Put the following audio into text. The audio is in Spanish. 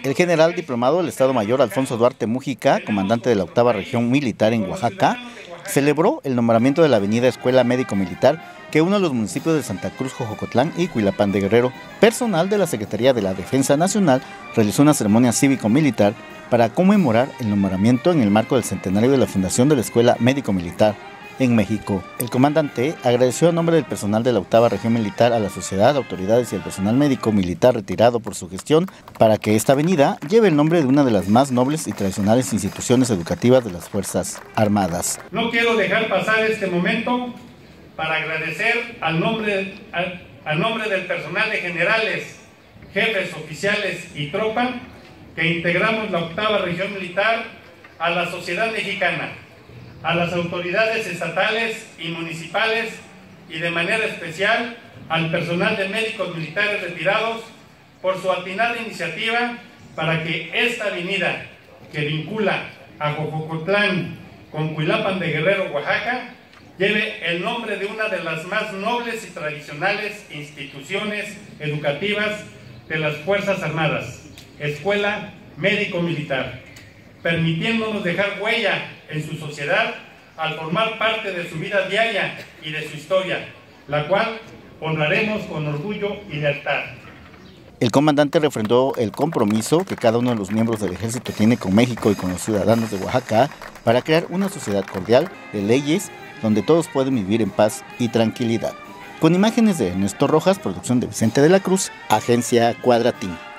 El general diplomado del Estado Mayor Alfonso Duarte Mújica, comandante de la 8ª Región Militar en Oaxaca, celebró el nombramiento de la avenida Escuela Médico Militar que une los municipios de Santa Cruz, Jojocotlán y Cuilapán de Guerrero. Personal de la Secretaría de la Defensa Nacional realizó una ceremonia cívico-militar para conmemorar el nombramiento en el marco del centenario de la fundación de la Escuela Médico Militar en México. El comandante agradeció a nombre del personal de la 8ª Región Militar a la sociedad, autoridades y al personal médico militar retirado por su gestión para que esta avenida lleve el nombre de una de las más nobles y tradicionales instituciones educativas de las Fuerzas Armadas. No quiero dejar pasar este momento para agradecer al nombre del personal de generales, jefes, oficiales y tropa que integramos la 8ª Región Militar, a la sociedad mexicana, a las autoridades estatales y municipales y de manera especial al personal de médicos militares retirados por su atinada iniciativa para que esta avenida que vincula a Jojocotlán con Cuilapán de Guerrero, Oaxaca, lleve el nombre de una de las más nobles y tradicionales instituciones educativas de las Fuerzas Armadas, Escuela Médico Militar, permitiéndonos dejar huella en su sociedad al formar parte de su vida diaria y de su historia, la cual honraremos con orgullo y lealtad. El comandante refrendó el compromiso que cada uno de los miembros del ejército tiene con México y con los ciudadanos de Oaxaca para crear una sociedad cordial de leyes donde todos pueden vivir en paz y tranquilidad. Con imágenes de Ernesto Rojas, producción de Vicente de la Cruz, Agencia Cuadratín.